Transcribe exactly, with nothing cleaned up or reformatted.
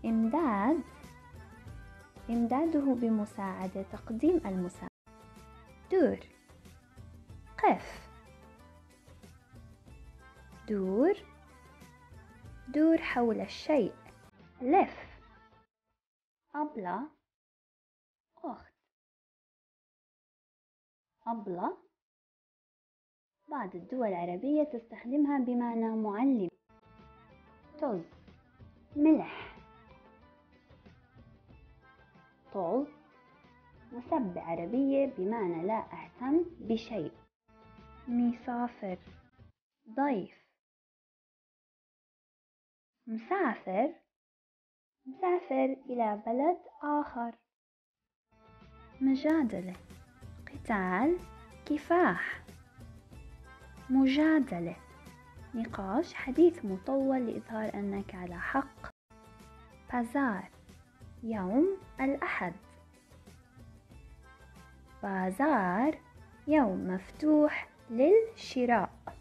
إمداد إمداده بمساعدة تقديم المساعدة. دور قف دور دور حول الشيء. لف أبلة أخت أبلة بعض الدول العربية تستخدمها بمعنى معلم. طز ملح طز مسبة عربية بمعنى لا أهتم بشيء. مسافر ضيف. مسافر مسافر إلى بلد آخر. مجادلة قتال كفاح. مجادلة نقاش حديث مطول لإظهار أنك على حق. بازار يوم الأحد. بازار يوم مفتوح للشراء.